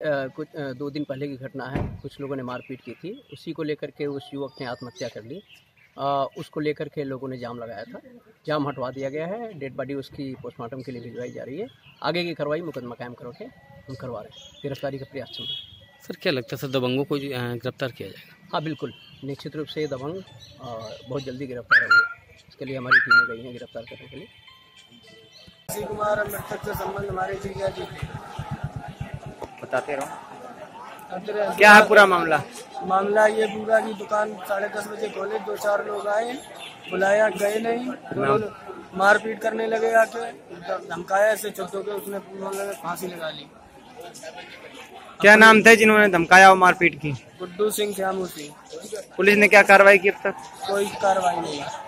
कुछ 2 दिन पहले की घटना है। कुछ लोगों ने मारपीट की थी, उसी को लेकर के उस युवक ने आत्महत्या कर ली। उसको लेकर के लोगों ने जाम लगाया था। जाम हटवा दिया गया है। डेड बॉडी उसकी पोस्टमार्टम के लिए भिजवाई जा रही है। आगे की कार्रवाई मुकदमा कायम करके हम करवा रहे हैं। गिरफ्तारी का प्रयास चल रहा है। सर क्या लगता है सर दबंगों को गिरफ्तार किया जाएगा? हाँ बिल्कुल, निश्चित रूप से दबंग बहुत जल्दी गिरफ्तार होंगे। इसके लिए हमारी टीमें गई हैं गिरफ्तार करने के लिए। श्री कुमार मृतक से संबंध हमारे जीजा जी थे। बताते रहो क्या है पूरा मामला ये पूरा की दुकान 10:30 बजे खोले, 2-4 लोग आए, बुलाया, गए नहीं, दोनों मारपीट करने लगे, आके धमकाया, ऐसे चुप के उसने फांसी लगा ली। क्या नाम थे जिन्होंने धमकाया और मारपीट की? गुड्डू सिंह, श्यामू सिंह। पुलिस ने क्या कार्रवाई की अब तक? कोई कार्रवाई नहीं।